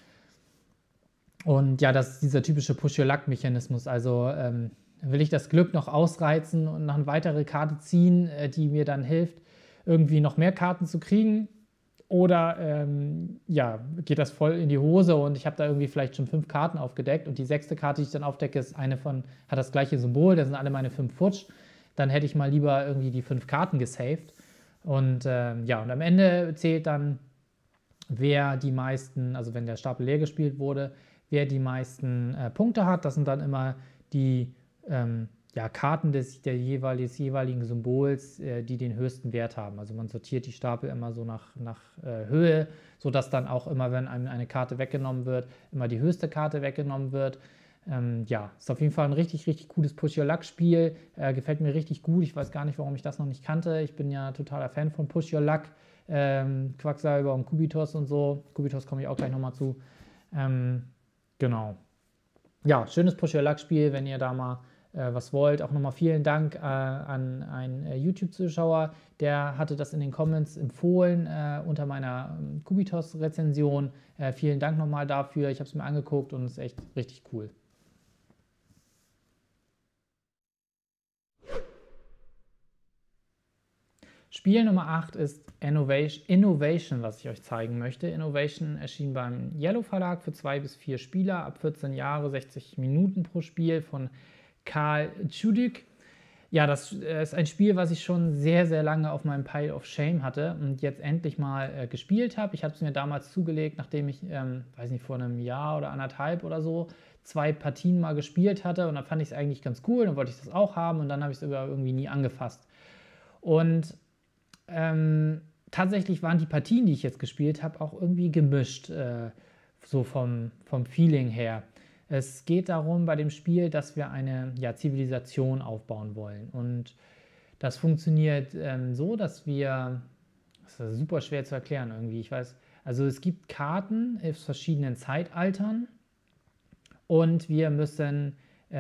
Und ja, das ist dieser typische Push-Your-Luck-Mechanismus. Also will ich das Glück noch ausreizen und noch eine weitere Karte ziehen, die mir dann hilft, irgendwie noch mehr Karten zu kriegen? Oder geht das voll in die Hose und ich habe da irgendwie vielleicht schon 5 Karten aufgedeckt und die 6. Karte, die ich dann aufdecke, ist hat das gleiche Symbol, da sind alle meine 5 futsch. Dann hätte ich mal lieber irgendwie die 5 Karten gesaved. Und und am Ende zählt dann, wer die meisten, also wenn der Stapel leer gespielt wurde, wer die meisten Punkte hat. Das sind dann immer die Karten des jeweiligen Symbols, die den höchsten Wert haben. Also man sortiert die Stapel immer so nach Höhe, sodass dann auch immer, wenn einem eine Karte weggenommen wird, immer die höchste Karte weggenommen wird. Ist auf jeden Fall ein richtig, richtig cooles Push-Your-Luck-Spiel. Gefällt mir richtig gut. Ich weiß gar nicht, warum ich das noch nicht kannte. Ich bin ja totaler Fan von Push-Your-Luck. Quacksalber und Kubitos und so. Kubitos komme ich auch gleich nochmal zu. Genau. Ja, schönes Push-Your-Luck-Spiel, wenn ihr da mal was wollt. Auch nochmal vielen Dank an einen YouTube-Zuschauer, der hatte das in den Comments empfohlen unter meiner Kubitos-Rezension. Vielen Dank nochmal dafür. Ich habe es mir angeguckt und es ist echt richtig cool. Spiel Nummer 8 ist Innovation, was ich euch zeigen möchte. Innovation erschien beim Yellow Verlag für 2 bis 4 Spieler ab 14 Jahre, 60 Minuten pro Spiel von Karl Tschuduk. Ja, das ist ein Spiel, was ich schon sehr, sehr lange auf meinem Pile of Shame hatte und jetzt endlich mal gespielt habe. Ich habe es mir damals zugelegt, nachdem ich, weiß nicht, vor einem Jahr oder anderthalb oder so 2 Partien mal gespielt hatte und dann fand ich es eigentlich ganz cool, dann wollte ich das auch haben und dann habe ich es aber irgendwie nie angefasst. Und tatsächlich waren die Partien, die ich jetzt gespielt habe, auch irgendwie gemischt, so vom Feeling her. Es geht darum bei dem Spiel, dass wir eine Zivilisation aufbauen wollen. Und das funktioniert so, dass wir, das ist super schwer zu erklären irgendwie, ich weiß, also es gibt Karten aus verschiedenen Zeitaltern und wir müssen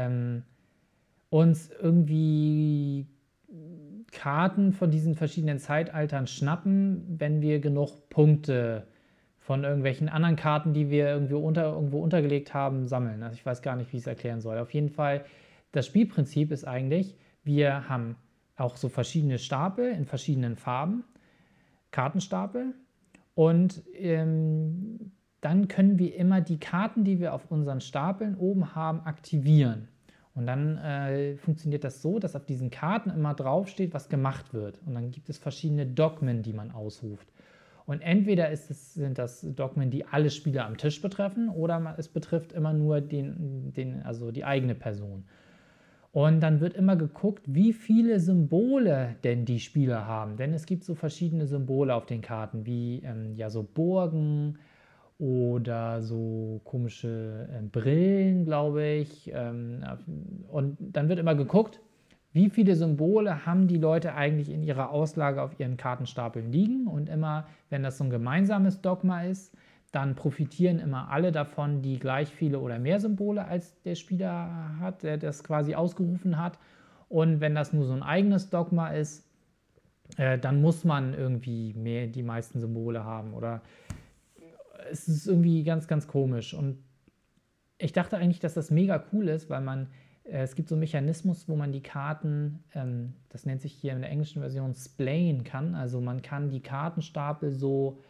uns irgendwie Karten von diesen verschiedenen Zeitaltern schnappen, wenn wir genug Punkte von irgendwelchen anderen Karten, die wir irgendwo untergelegt haben, sammeln. Also ich weiß gar nicht, wie ich es erklären soll. Auf jeden Fall, das Spielprinzip ist eigentlich, wir haben auch so verschiedene Stapel in verschiedenen Farben, Kartenstapel, und dann können wir immer die Karten, die wir auf unseren Stapeln oben haben, aktivieren. Und dann funktioniert das so, dass auf diesen Karten immer draufsteht, was gemacht wird. Und dann gibt es verschiedene Dogmen, die man ausruft. Und entweder sind das Dogmen, die alle Spieler am Tisch betreffen, oder es betrifft immer nur also die eigene Person. Und dann wird immer geguckt, wie viele Symbole denn die Spieler haben. Denn es gibt so verschiedene Symbole auf den Karten, wie so Burgen oder so komische Brillen, glaube ich. Und dann wird immer geguckt, wie viele Symbole haben die Leute eigentlich in ihrer Auslage auf ihren Kartenstapeln liegen. Und immer, wenn das so ein gemeinsames Dogma ist, dann profitieren immer alle davon, die gleich viele oder mehr Symbole als der Spieler hat, der das quasi ausgerufen hat. Und wenn das nur so ein eigenes Dogma ist, dann muss man irgendwie die meisten Symbole haben. Oder es ist irgendwie ganz, ganz komisch. Und ich dachte eigentlich, dass das mega cool ist, weil es gibt so einen Mechanismus, wo man die Karten, das nennt sich hier in der englischen Version splayen kann. Also man kann die Kartenstapel so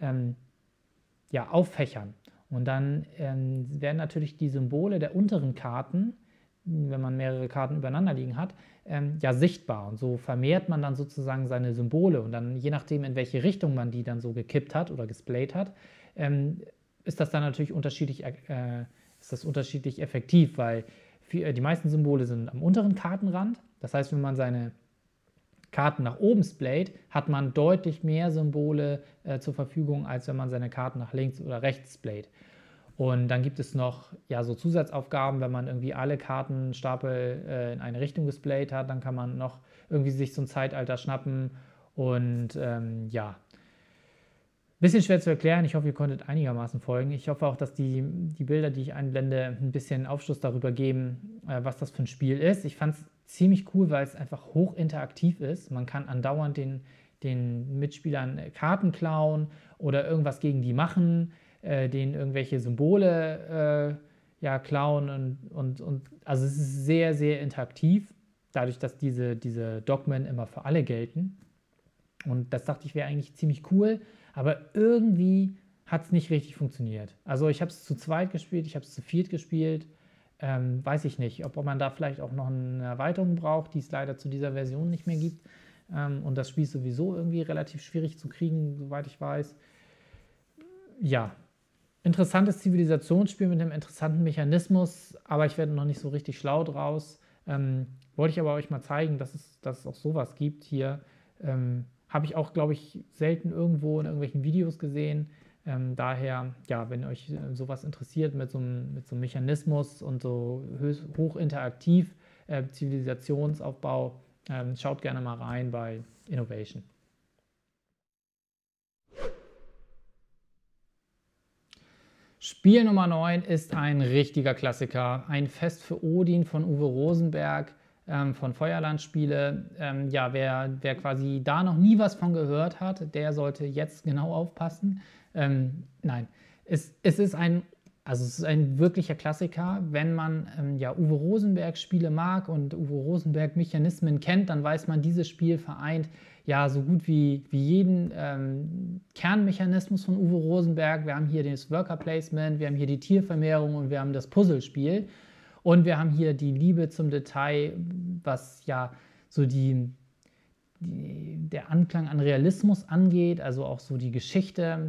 auffächern. Und dann werden natürlich die Symbole der unteren Karten, wenn man mehrere Karten übereinander liegen hat, sichtbar. Und so vermehrt man dann sozusagen seine Symbole. Und dann, je nachdem, in welche Richtung man die dann so gekippt hat oder gesplayt hat, ist das dann natürlich unterschiedlich effektiv, weil die meisten Symbole sind am unteren Kartenrand. Das heißt, wenn man seine Karten nach oben splayt, hat man deutlich mehr Symbole zur Verfügung, als wenn man seine Karten nach links oder rechts splayt. Und dann gibt es noch so Zusatzaufgaben, wenn man irgendwie alle Kartenstapel in eine Richtung gesplayt hat, dann kann man noch irgendwie sich so ein Zeitalter schnappen und bisschen schwer zu erklären. Ich hoffe, ihr konntet einigermaßen folgen. Ich hoffe auch, dass die Bilder, die ich einblende, ein bisschen Aufschluss darüber geben, was das für ein Spiel ist. Ich fand es ziemlich cool, weil es einfach hochinteraktiv ist. Man kann andauernd den Mitspielern Karten klauen oder irgendwas gegen die machen, denen irgendwelche Symbole klauen und also es ist sehr, sehr interaktiv, dadurch, dass diese Dogmen immer für alle gelten. Und das dachte ich, wäre eigentlich ziemlich cool, aber irgendwie hat es nicht richtig funktioniert. Also ich habe es zu zweit gespielt, ich habe es zu viert gespielt. Weiß ich nicht, ob man da vielleicht auch noch eine Erweiterung braucht, die es leider zu dieser Version nicht mehr gibt. Und das Spiel ist sowieso irgendwie relativ schwierig zu kriegen, soweit ich weiß. Ja, interessantes Zivilisationsspiel mit einem interessanten Mechanismus, aber ich werde noch nicht so richtig schlau draus. Wollte ich aber euch mal zeigen, dass es auch sowas gibt hier. Habe ich auch, glaube ich, selten irgendwo in irgendwelchen Videos gesehen. Daher, wenn euch sowas interessiert mit so einem Mechanismus und so hochinteraktiv Zivilisationsaufbau, schaut gerne mal rein bei Innovation. Spiel Nummer 9 ist ein richtiger Klassiker, ein Fest für Odin von Uwe Rosenberg von Feuerland-Spiele. Ja, wer quasi da noch nie was von gehört hat, der sollte jetzt genau aufpassen. Nein, es ist ein wirklicher Klassiker. Wenn man ja, Uwe Rosenberg Spiele mag und Uwe Rosenberg Mechanismen kennt, dann weiß man, dieses Spiel vereint ja so gut wie jeden Kernmechanismus von Uwe Rosenberg. Wir haben hier das Worker Placement, wir haben hier die Tiervermehrung und wir haben das Puzzlespiel. Und wir haben hier die Liebe zum Detail, was ja so der Anklang an Realismus angeht, also auch so die Geschichte,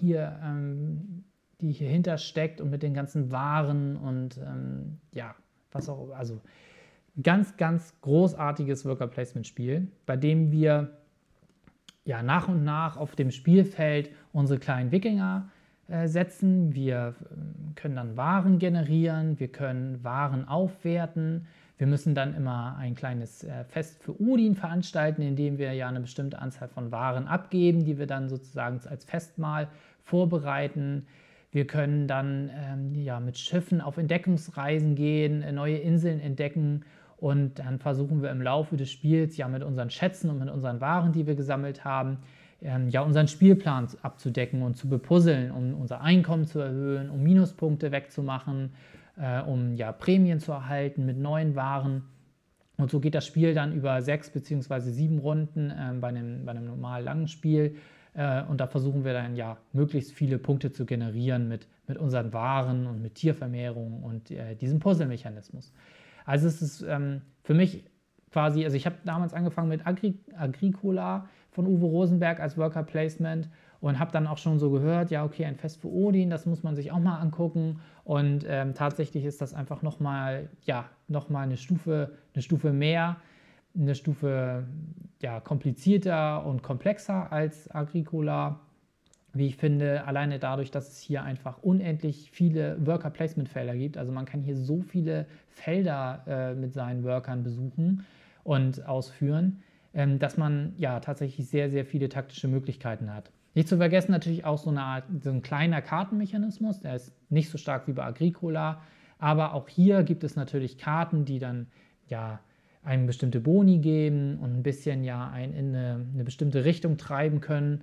die hier hintersteckt und mit den ganzen Waren und ja, was auch, also ganz, ganz großartiges Worker-Placement-Spiel, bei dem wir ja nach und nach auf dem Spielfeld unsere kleinen Wikinger setzen. Wir können dann Waren generieren, wir können Waren aufwerten. Wir müssen dann immer ein kleines Fest für Odin veranstalten, indem wir ja eine bestimmte Anzahl von Waren abgeben, die wir dann sozusagen als Festmahl vorbereiten. Wir können dann ja, mit Schiffen auf Entdeckungsreisen gehen, neue Inseln entdecken und dann versuchen wir im Laufe des Spiels ja mit unseren Schätzen und mit unseren Waren, die wir gesammelt haben, ja, unseren Spielplan abzudecken und zu bepuzzeln, um unser Einkommen zu erhöhen, um Minuspunkte wegzumachen, um ja, Prämien zu erhalten mit neuen Waren. Und so geht das Spiel dann über 6 bzw. 7 Runden bei einem normal langen Spiel. Und da versuchen wir dann ja möglichst viele Punkte zu generieren mit unseren Waren und mit Tiervermehrung und diesem Puzzle-Mechanismus. Also es ist für mich quasi, also ich habe damals angefangen mit Agricola von Uwe Rosenberg als Worker Placement und habe dann auch schon so gehört, ja okay, ein Fest für Odin, das muss man sich auch mal angucken und tatsächlich ist das einfach nochmal eine Stufe mehr, eine Stufe ja, komplizierter und komplexer als Agricola, wie ich finde, alleine dadurch, dass es hier einfach unendlich viele Worker-Placement-Felder gibt. Also man kann hier so viele Felder mit seinen Workern besuchen und ausführen, dass man ja tatsächlich sehr, sehr viele taktische Möglichkeiten hat. Nicht zu vergessen natürlich auch so ein kleiner Kartenmechanismus, der ist nicht so stark wie bei Agricola, aber auch hier gibt es natürlich Karten, die dann ja einem bestimmte Boni geben und ein bisschen ja in eine bestimmte Richtung treiben können.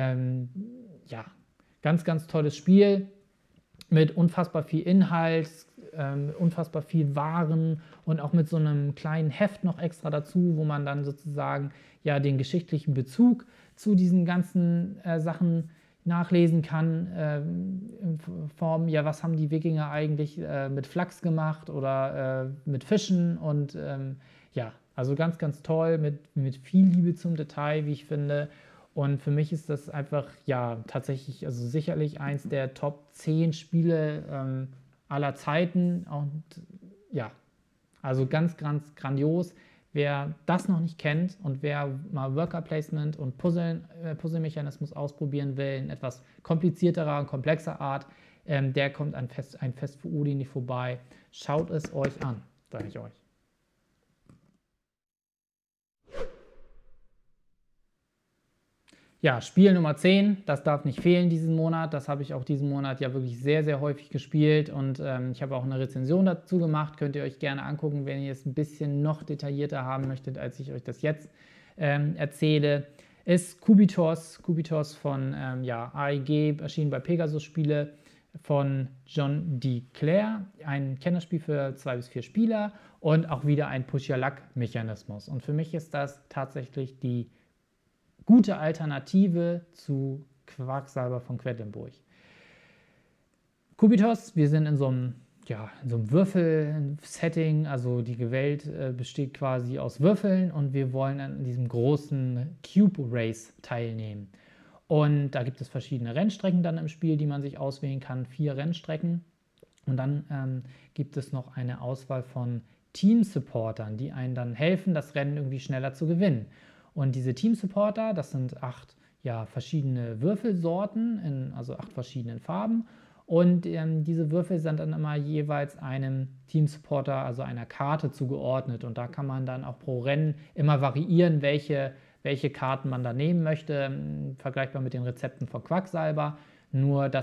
Ja, ganz, ganz tolles Spiel mit unfassbar viel Inhalt, unfassbar viel Waren und auch mit so einem kleinen Heft noch extra dazu, wo man dann sozusagen ja den geschichtlichen Bezug zu diesen ganzen Sachen nachlesen kann, in Form, ja, was haben die Wikinger eigentlich mit Flachs gemacht oder mit Fischen und ja, also ganz, ganz toll, mit viel Liebe zum Detail, wie ich finde. Und für mich ist das einfach, ja, tatsächlich, also sicherlich eins der Top 10 Spiele aller Zeiten. Und ja, also ganz, ganz grandios. Wer das noch nicht kennt und wer mal Worker Placement und Puzzle-Mechanismus ausprobieren will, in etwas komplizierterer und komplexer Art, der kommt ein Fest für Odin nicht vorbei. Schaut es euch an, sage ich euch. Ja, Spiel Nummer 10, das darf nicht fehlen diesen Monat. Das habe ich auch diesen Monat ja wirklich sehr, sehr häufig gespielt und ich habe auch eine Rezension dazu gemacht. Könnt ihr euch gerne angucken, wenn ihr es ein bisschen noch detaillierter haben möchtet, als ich euch das jetzt erzähle. Ist Kubitos von ja, AEG, erschienen bei Pegasus Spiele von John D. Clare. Ein Kennerspiel für 2 bis 4 Spieler und auch wieder ein Push-Your-Luck-Mechanismus. Und für mich ist das tatsächlich die gute Alternative zu Quacksalber von Quedlinburg. Kubitos, wir sind in so einem Würfel-Setting, also die Welt besteht quasi aus Würfeln und wir wollen an diesem großen Cube Race teilnehmen. Und da gibt es verschiedene Rennstrecken dann im Spiel, die man sich auswählen kann, 4 Rennstrecken. Und dann gibt es noch eine Auswahl von Team-Supportern, die einen dann helfen, das Rennen irgendwie schneller zu gewinnen. Und diese Team-Supporter, das sind 8 verschiedene Würfelsorten, also 8 verschiedenen Farben. Und diese Würfel sind dann immer jeweils einem Team-Supporter, also einer Karte zugeordnet. Und da kann man dann auch pro Rennen immer variieren, welche Karten man da nehmen möchte, vergleichbar mit den Rezepten von Quacksalber. Nur, dass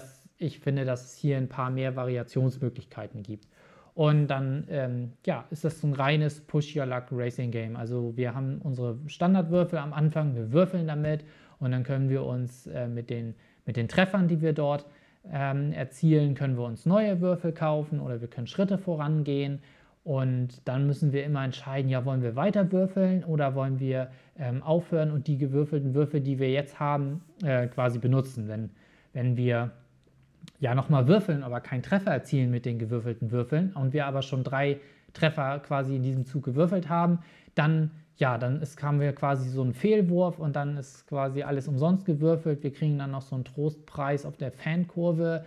ich finde, dass es hier ein paar mehr Variationsmöglichkeiten gibt. Und dann ja, ist das so ein reines Push-Your-Luck-Racing-Game. Also wir haben unsere Standardwürfel am Anfang, wir würfeln damit und dann können wir uns mit den Treffern, die wir dort erzielen, können wir uns neue Würfel kaufen oder wir können Schritte vorangehen. Und dann müssen wir immer entscheiden, ja, wollen wir weiter würfeln oder wollen wir aufhören und die gewürfelten Würfel, die wir jetzt haben, quasi benutzen. Wenn wir ja nochmal würfeln, aber keinen Treffer erzielen mit den gewürfelten Würfeln und wir aber schon 3 Treffer quasi in diesem Zug gewürfelt haben, dann haben wir quasi so einen Fehlwurf und dann ist quasi alles umsonst gewürfelt. Wir kriegen dann noch so einen Trostpreis auf der Fankurve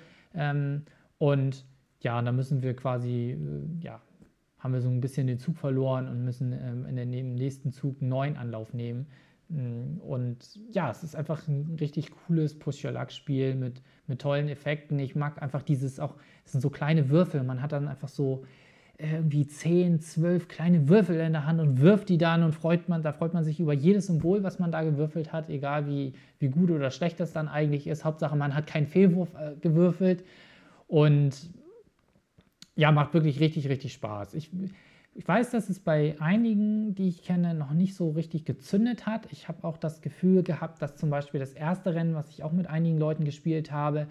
und ja, dann müssen wir quasi, haben wir so ein bisschen den Zug verloren und müssen im nächsten Zug einen neuen Anlauf nehmen. Und ja, es ist einfach ein richtig cooles Push-Your-Luck-Spiel mit tollen Effekten. Ich mag einfach es sind so kleine Würfel. Man hat dann einfach so irgendwie 10, 12 kleine Würfel in der Hand und wirft die dann und da freut man sich über jedes Symbol, was man da gewürfelt hat, egal wie gut oder schlecht das dann eigentlich ist. Hauptsache, man hat keinen Fehlwurf gewürfelt und ja, macht wirklich richtig, richtig Spaß. Ich weiß, dass es bei einigen, die ich kenne, noch nicht so richtig gezündet hat. Ich habe auch das Gefühl gehabt, dass zum Beispiel das erste Rennen, was ich auch mit einigen Leuten gespielt habe,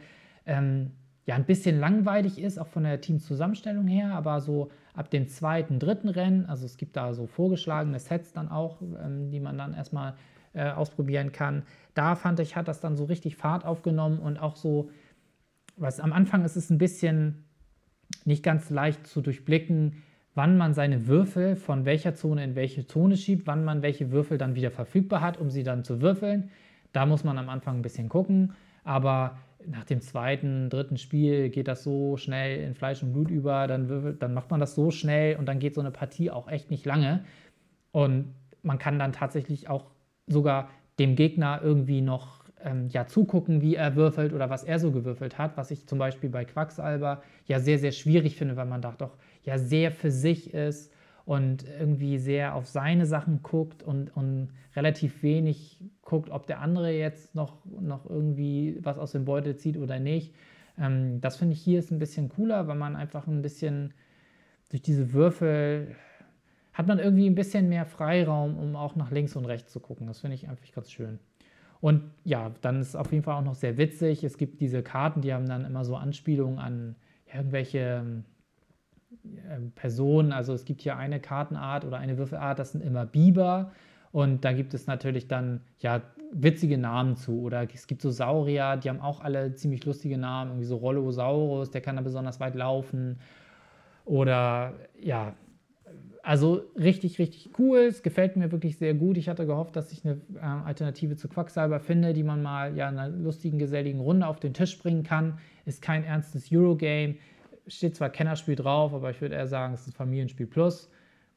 ein bisschen langweilig ist, auch von der Teamzusammenstellung her, aber so ab dem 2., 3. Rennen, also es gibt da so vorgeschlagene Sets dann auch, die man dann erstmal ausprobieren kann. Da fand ich, hat das dann so richtig Fahrt aufgenommen und auch so, was am Anfang ist es ein bisschen nicht ganz leicht zu durchblicken, wann man seine Würfel von welcher Zone in welche Zone schiebt, wann man welche Würfel dann wieder verfügbar hat, um sie dann zu würfeln. Da muss man am Anfang ein bisschen gucken, aber nach dem 2., 3. Spiel geht das so schnell in Fleisch und Blut über, dann macht man das so schnell und dann geht so eine Partie auch echt nicht lange. Und man kann dann tatsächlich auch sogar dem Gegner irgendwie noch zugucken, wie er würfelt oder was er so gewürfelt hat, was ich zum Beispiel bei Quacksalber ja sehr, sehr schwierig finde, weil man da doch ja sehr für sich ist und irgendwie sehr auf seine Sachen guckt und relativ wenig guckt, ob der andere jetzt noch irgendwie was aus dem Beutel zieht oder nicht. Das finde ich hier ist ein bisschen cooler, weil man einfach ein bisschen durch diese Würfel hat man irgendwie ein bisschen mehr Freiraum, um auch nach links und rechts zu gucken. Das finde ich einfach ganz schön. Und ja, dann ist es auf jeden Fall auch noch sehr witzig. Es gibt diese Karten, die haben dann immer so Anspielungen an irgendwelche Personen. Also es gibt hier eine Kartenart oder eine Würfelart, das sind immer Biber. Und da gibt es natürlich dann ja witzige Namen zu. Oder es gibt so Saurier, die haben auch alle ziemlich lustige Namen. Irgendwie so Rollosaurus, der kann da besonders weit laufen. Oder ja, also richtig, richtig cool. Es gefällt mir wirklich sehr gut. Ich hatte gehofft, dass ich eine Alternative zu Quacksalber finde, die man mal ja in einer lustigen, geselligen Runde auf den Tisch bringen kann. Ist kein ernstes Eurogame. Steht zwar Kennerspiel drauf, aber ich würde eher sagen, es ist ein Familienspiel plus.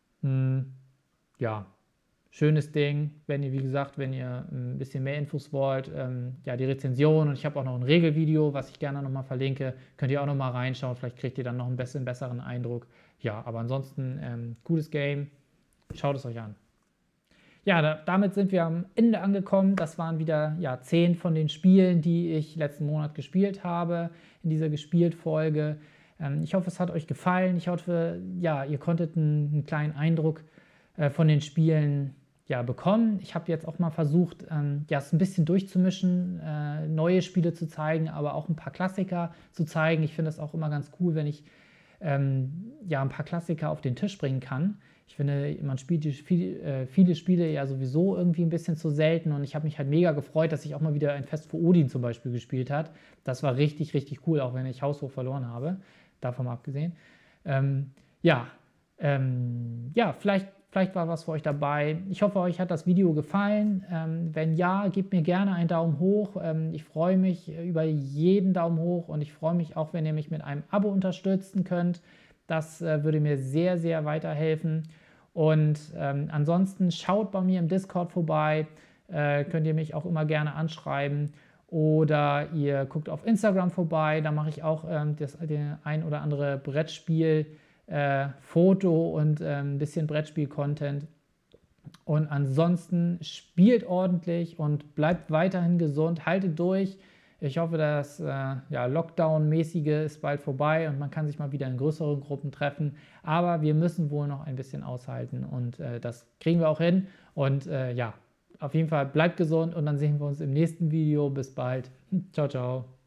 Ja, schönes Ding. Wenn ihr, wie gesagt, wenn ihr ein bisschen mehr Infos wollt, die Rezension und ich habe auch noch ein Regelvideo, was ich gerne nochmal verlinke, könnt ihr auch nochmal reinschauen. Vielleicht kriegt ihr dann noch ein bisschen besseren Eindruck. Ja, aber ansonsten gutes Game. Schaut es euch an. Ja, damit sind wir am Ende angekommen. Das waren wieder 10 von den Spielen, die ich letzten Monat gespielt habe in dieser Gespielt-Folge. Ich hoffe, es hat euch gefallen. Ich hoffe, ihr konntet einen kleinen Eindruck von den Spielen bekommen. Ich habe jetzt auch mal versucht, es ein bisschen durchzumischen, neue Spiele zu zeigen, aber auch ein paar Klassiker zu zeigen. Ich finde es auch immer ganz cool, wenn ich ein paar Klassiker auf den Tisch bringen kann. Ich finde, man spielt viele Spiele ja sowieso irgendwie ein bisschen zu selten und ich habe mich halt mega gefreut, dass ich auch mal wieder ein Fest für Odin zum Beispiel gespielt habe. Das war richtig, richtig cool, auch wenn ich haushoch verloren habe, davon mal abgesehen. Vielleicht war was für euch dabei. Ich hoffe, euch hat das Video gefallen. Wenn ja, gebt mir gerne einen Daumen hoch. Ich freue mich über jeden Daumen hoch und ich freue mich auch, wenn ihr mich mit einem Abo unterstützen könnt. Das würde mir sehr, sehr weiterhelfen. Und ansonsten schaut bei mir im Discord vorbei. Könnt ihr mich auch immer gerne anschreiben. Oder ihr guckt auf Instagram vorbei. Da mache ich auch den ein oder andere Brettspiel Foto und ein bisschen Brettspiel-Content. Und ansonsten spielt ordentlich und bleibt weiterhin gesund, haltet durch. Ich hoffe, das ja, Lockdown-mäßige ist bald vorbei und man kann sich mal wieder in größeren Gruppen treffen. Aber wir müssen wohl noch ein bisschen aushalten und das kriegen wir auch hin. Und ja, auf jeden Fall bleibt gesund und dann sehen wir uns im nächsten Video. Bis bald. Ciao, ciao.